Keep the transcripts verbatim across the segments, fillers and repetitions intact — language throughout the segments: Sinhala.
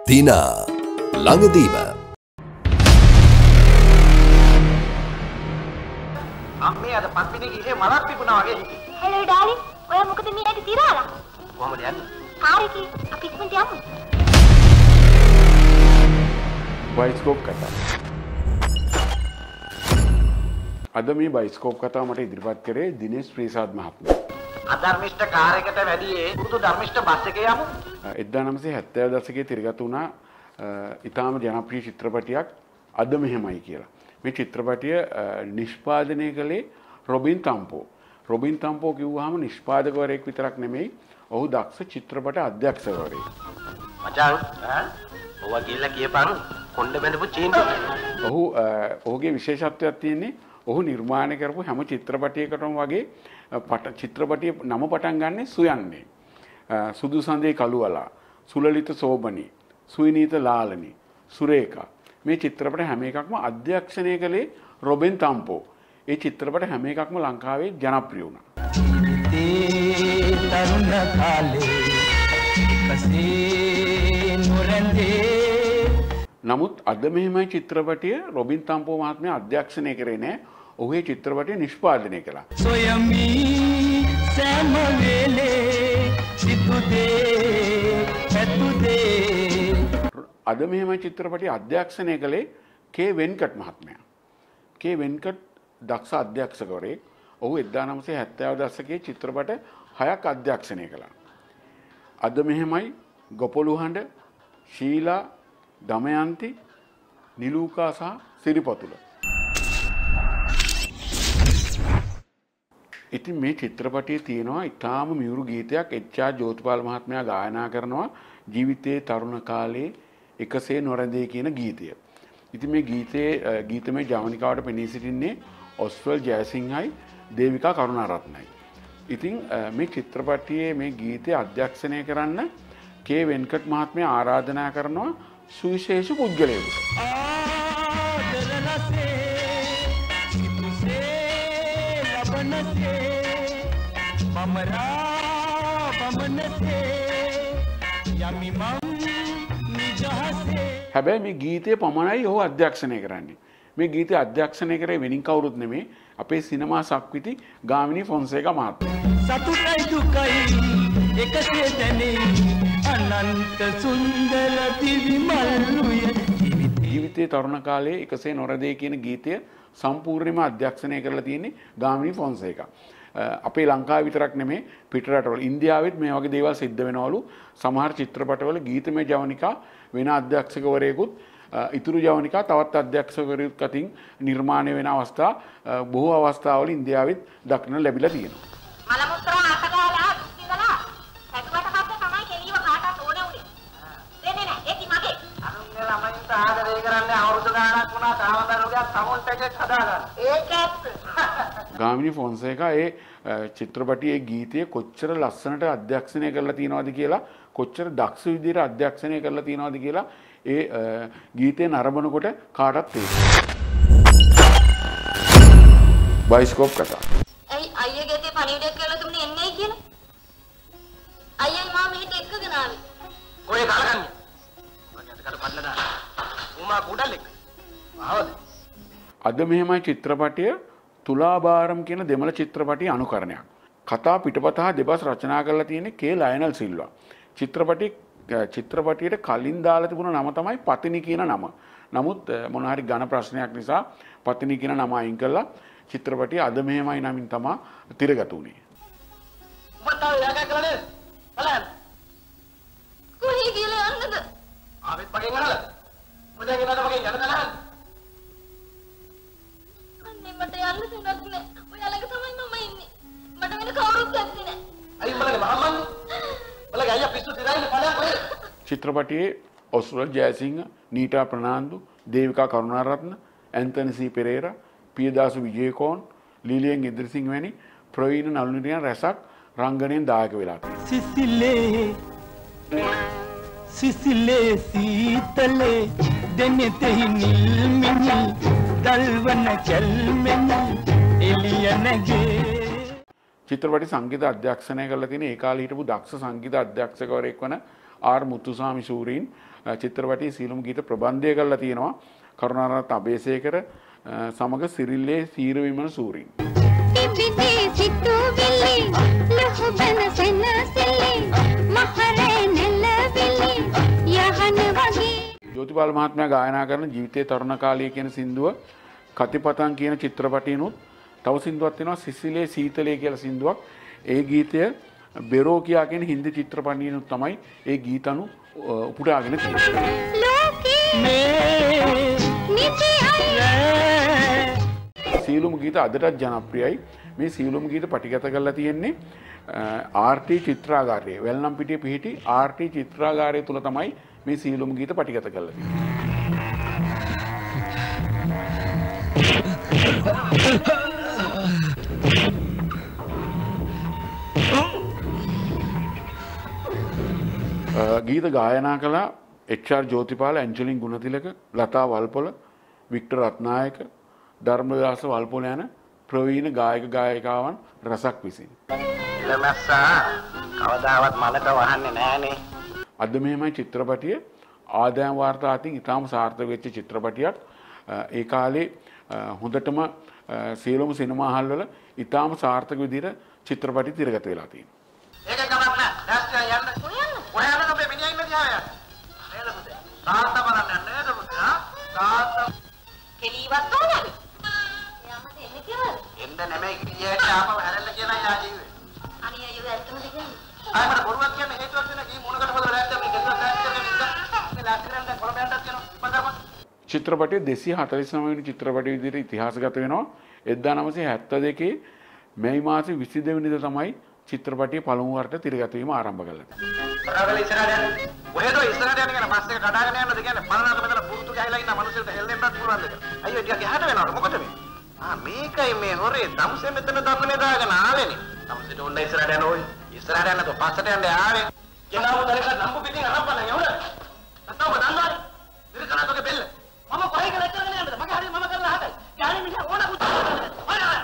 දිනා ළඟදීම අම්මේ අද පත්තිනේ ගිහේ මලක් තිබුණා වගේ හිතේ. හෙලෝ ඩාර්ලින් ඔයා මොකද මේ ඇටි තිරාලා? කොහමද යන්නේ? කාරේකී අපි ඉක්මනට යමු. බයිස්කෝප් කතා. අද මේ බයිස්කෝප් කතාව මට ඉදිරිපත් කරේ දිනේෂ් ප්‍රීසාද් මහත්මයා. අධර්මිෂ්ඨ කාර්යයකට වැඩියේ පුරුදු ධර්මිෂ්ඨ බස් එකේ යමු. එක්දාස් නවසිය හැත්තෑ දශකයේ තිරගත වුණා ඉතාම ජනප්‍රිය චිත්‍රපටයක් අද මෙහෙමයි කියලා. මේ චිත්‍රපටය නිෂ්පාදනය කළේ රොබින් තම්පෝ. රොබින් තම්පෝ කිව්වහම නිෂ්පාදකවරයෙක් විතරක් නෙමෙයි, ඔහු දක්ෂ චිත්‍රපට අධ්‍යක්ෂකවරයෙක්. මචං ඈ ඔවා ගිල්ලා කියපන් කොණ්ඩ බැඳපු චීන්ටු. ඔහු ඔහුගේ විශේෂත්වයක් තියෙන්නේ ඔහු නිර්මාණය කරපු හැම චිත්‍රපටයකටම වගේ චිත්‍රපටිය නම පටන් ගන්නෙ සුයන්නේ. සුදු සඳේ කළුවලා, සුලලිත සෝබනී, සුවිනීත ලාලනී, සුරේකා. මේ චිත්‍රපට හැම එකක්ම අධ්‍යක්ෂණය කළේ රොබින් තම්පෝ. ඒ චිත්‍රපට හැම එකක්ම ලංකාවේ ජනප්‍රිය වුණා. තරුණ කාලේ කසේ නොරැඳේ. නමුත් අද මෙහෙමයි චිත්‍රපටය රොබින් තම්පෝ මහත්මයා අධ්‍යක්ෂණය කරේ නෑ. ඔහු ඒ චිත්‍රපටය නිෂ්පාදනය කළා. සොයමි සෑම වෙලේ සිතුදේ ඇතුදේ. අද මෙහෙමයි චිත්‍රපටය අධ්‍යක්ෂණය කළේ කේ වෙන්කට් මහත්මයා. කේ වෙන්කට් දක්ෂ අධ්‍යක්ෂකවරයෙක්. ඔහු එක්දාස් නවසිය හැත්තෑ දශකයේ චිත්‍රපට හයක් අධ්‍යක්ෂණය කළා. අද මෙහෙමයි, ගොපළු හඬ, ශීලා, දමයන්ති, නිලූකා සහ සිරිපතුල. ඉතින් මේ චිත්‍රපටයේ තියෙනවා ඉතාම මියුරු ගීතයක්. එච්.ආර්. ජෝතිපාල මහත්මයා ගායනා කරනවා ජීවිතයේ තරුණ කාලේ එකසේ නොරැඳේ කියන ගීතය. ඉතින් මේ ගීතයේ ගීතමය ජවනිකාවට පෙනී සිටින්නේ ඔස්වල් ජයසිංහයි දේවිකා කරුණාරත්නයි. ඉතින් මේ චිත්‍රපටයේ මේ ගීතය අධ්‍යක්ෂණය කරන්න කේ වෙන්කට් මහත්මයා ආරාධනා කරනවා සුවිශේෂ පුද්ගලයෙකුට. හැබැයි මේ ගීතය පමණයි ඔහු අධ්‍යක්ෂණය කරන්නේ. මේ ගීතය අධ්‍යක්ෂණය කරේ වෙනින් කවුරුත් නෙමේ, අපේ සිනමා සක්විති ගාමිණී ෆොන්සේකා මහත්මිය. සතුටයි දුකයි එකසේ දැනේ අනන්ත සුන්දර දිවිමල්ුය. ජීවිතයේ තරුණ කාලයේ එකසේ නොරැඳේ කියන ගීතය සම්පූර්ණයෙන්ම අධ්‍යක්ෂණය කරලා තියෙන්නේ ගාමිණී ෆොන්සේකා. අපේ ලංකාව විතරක් නෙමේ, පිටරටවල ඉන්දියාවෙත් මේ වගේ දේවල් සිද්ධ වෙනවලු. සමහර චිත්‍රපටවල ගීතමය ජවනිකා වෙන අධ්‍යක්ෂකවරයෙකුත්, ඉතුරු ජවනිකා තවත් අධ්‍යක්ෂකවරයෙකුත් අතින් නිර්මාණය වෙන අවස්ථා බොහෝ අවස්ථාවල ඉන්දියාවෙත් දක්නට ලැබිලා තියෙනවා. මල මුත්‍රා අතගාලා ඉඳලා සතුටට පස්සේ තමයි කෙලියව කාටවත් ඕනේ උනේ. දෙන්නේ නැහැ. ඒක මගේ. අනුන්ගේ ළමයින්ට ආදරය කරන්නේ අවුරුදු ගාණක් වුණා තාම දරුවෝ සමුන්ට එකක් හදාගන්න. ඒක ඇත්ත. ගාමිණී ෆොන්සේකා ඒ චිත්‍රපටයේ ගීතය කොච්චර ලස්සනට අධ්‍යක්ෂණය කරලා තියෙනවද කියලා, කොච්චර දක්ෂ විදිහට අධ්‍යක්ෂණය කරලා තියෙනවද කියලා ඒ ගීතේ නරඹනකොට කාටවත් තේරෙනවා. බයිස්කෝප් කතා. ඇයි අයියගේ තේ පණිවිඩයක් කියලා තුන්නේ එන්නේ කියලා? අයියයි මා මෙහෙට එක්කගෙන ආවේ. ඔය ගලගන්නේ. ඔයකට කර පල්ලලා දාන්න. උමා කුඩලෙක්. ආවද? අද මෙහෙමයි චිත්‍රපටය තුලාභාරම් කියන දෙමළ චිත්‍රපටයේ අනුකරණයක්. කතා පිටපත හා දෙබස් රචනා කරලා තියෙන්නේ කේ ලයනල් සිල්වා. චිත්‍රපටි චිත්‍රපටියට කලින් දාලා තිබුණ නම තමයි පතිනි කියන නම. නමුත් මොන හරි ඝන ප්‍රශ්නයක් නිසා පතිනි කියන නම අයින් කළා. චිත්‍රපටිය අද මෙහෙමයි නමින් තමයි තිරගත උනේ. උඹට යාගා කරන්නේ බලන්න. කොහේ ගිහලා යන්නද? ආවෙත් පගෙන් යනද? මොදැන් යනද පගෙන් යනද නැහැ? අනේ මට යන්න දෙන්නත් නෑ. ඔයාලගේ තමයි මම ඉන්නේ. මට වෙන කවුරුත් නැත්තේ නෑ. අයි මලගේ මහමන්. මලගේ අයියා පිස්සු තිරයිනේ බලන්න කොහෙද? චිත්‍රපටියේ ඔස්වල් ජයසිංහ, නීටා ප්‍රනාන්දු, දේවිකා කරුණාරත්න, ඇන්තනි සී පෙරේරා, පියදාසු විජේකෝන්, ලීලියන් ඉදිරිසිංහ වැනි ප්‍රවීණ නළු නිළියන් රැසක් රංගනයෙන් දායක වෙලා තියෙනවා. සිසිලේ සිසිලේ සීතලේ දෙන්නේ තෙහි නිල්මිනි දල්වන චල්මෙනි එළියනගේ. චිත්‍රපටි සංගීත අධ්‍යක්ෂණය කරලා තියෙන ඒ කාලේ හිටපු දක්ෂ සංගීත අධ්‍යක්ෂකවරයෙක් වන ආර් මුතුසාමි සූරීන් චිත්‍රපටයේ සීලුම ගීත ප්‍රබන්ධය කරලා තියෙනවා කරුණාරත්න අබේසේකර සමග සිරිල්ලේ සීරවිමන සූරින්. ජෝතිපාල මහත්මයා ගායනා කරන ජීවිතයේ තරුණ කාලය කියන සින්දුව කතිපතන් කියන චිත්‍රපටයනොත් තව සින්දුවක් තියෙනවා සිසිලේ සීතලේ කියලා සින්දුවක්. ඒ ගීතය බෙරෝ කියා කියන හින්දි චිත්‍රපටයනොත් තමයි ඒ ගීතණු උපුටාගෙන තියෙන්නේ. සීලුම ගීත අදටත් ජනප්‍රියයි. මේ සීලුම ගීත පටිගත කරලා තියෙන්නේ ආර් ටී චිත්‍රාගාරයේ වෙල්ලම්පිටිය පිහිටි ආර් ටී චිත්‍රාගාරය තුල තමයි මේ සීලුම ගීත පටිගත කරලා තියෙන්නේ. ගීත ගායනා කළ එච් ආර් ජෝතිපාල, ඇන්ජලින් ගුණතිලක, ලතා වල්පොල, වික්ටර් රත්නායක, ධර්මදාස වල්පොල යන ප්‍රවීණ ගායක ගායිකාවන් රසක් විසින්. ළමස්සා කවදාවත් මලක වහන්නේ නැහනේ. අද මෙහෙමයි චිත්‍රපටිය ආදායම් වාර්තා අතින් ඉතාම සාර්ථක වෙච්ච චිත්‍රපටියක්. ඒ කාලේ හොඳටම සියලුම සිනමා හල් වල ඉතාම සාර්ථක විදිහට චිත්‍රපටි තිරගත වෙලා තියෙනවා. ඒක ගමන් නෑ. දැස්තිය යන්න. ඔයාලා ඔබේ මිනිහා ඉන්න දිහා යන්න. නේද පුතේ? තාත්ත බලන්න නේද පුතේ? ආ තාත්ත කෙලීවත් ඕනද? යාමට එන්නේ කියලා. එන්න නෙමෙයි ගියට ආපහු හැරෙන්න කියලා යා ජීවේ. අනේ අයියෝ ඇත්තමද කියන්නේ? ආ මට බොරුවක් කියන්නේ හේතුවක් වෙන කී මොනකට පොදලා නැත්නම් මේ ගෙදර නැත් කරගෙන ඉන්න. මේ ලැස්තිරෙන්ද කොළඹ යන්නත් කියනවා. මම චිත්‍රපටයේ දෙසිය හතළිස් නවය වෙනි චිත්‍රපටය විදිහට ඉතිහාසගත වෙනවා. එක්දාස් නවසිය හැත්තෑ දෙකේ මැයි මාසේ විසි දෙක වෙනිදා තමයි චිත්‍රපටයේ පළමු වරට තිරගත වීම ආරම්භ කළේ. බරවල ඉස්සරහට යන්න. ඔයද ඉස්සරහට යන්න කියන පස්සේ කඩාගෙන යන්නද කියන්නේ බලනකොට මෙතන පුරුතු ගහලා ඉන්න මිනිස්සුන්ට හෙල්ලෙන්නත් පුළුවන්ද කියලා. අයියෝ ටිකක් එහාට වෙනවද මොකද මේ? ආ මේකයි මේ හොරේ දම්සේ මෙතන දකුණේ දාගෙන ආවේනේ. දම්සේට ඔන්න ඉස්සරහට යන්න ඕයි. ඉස්සරහට යන්න તો පස්සට යන්න ආවේ. කෙනාව දරක නම්බු පිටින් අරපන්න යවල. නැත්නම් ඔබ දන්නවනේ. ඉරකනතෝගේ බෙල්ල. මම කොහේ කියලා කරගෙන යන්නද? මගේ හරිය මම කරලා හදයි. යාළුවෝ මිනිහා ඕන කුච්ච. ඔය ඔය.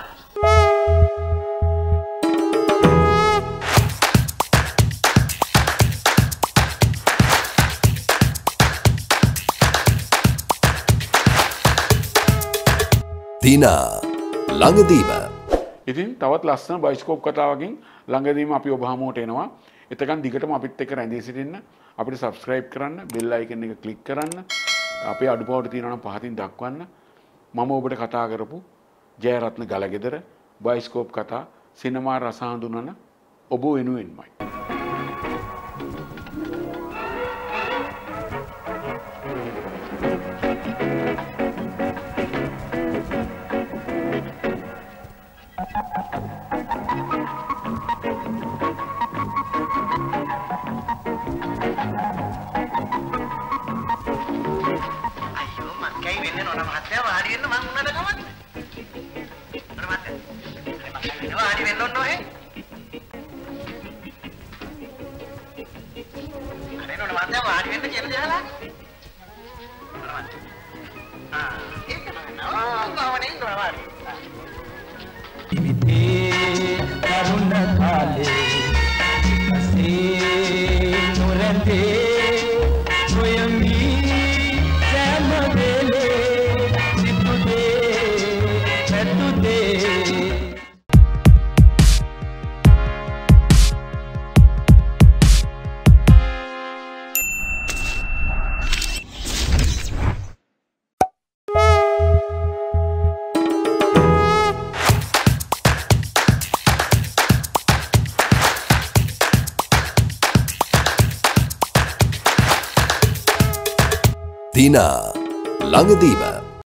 දිනා ළඟදීම. ඉතින් තවත් ලස්සන බයිස්කෝප් කතාවකින් ළඟදීම අපි ඔබ හමුවට එනවා. එතකන් දිගටම අපිත් එක්ක රැඳී සිටින්න. අපිට subscribe කරන්න, bell icon එක click කරන්න. අපේ අඩුපාඩු තියෙනවා නම් පහතින් දක්වන්න. මම ඔබට කතා කරපු ජයරත්න ගලගෙදර බයිස්කෝප් කතා සිනමා රස හඳුනන ඔබ වෙනුවෙන්මයි. දිනා ළඟදීම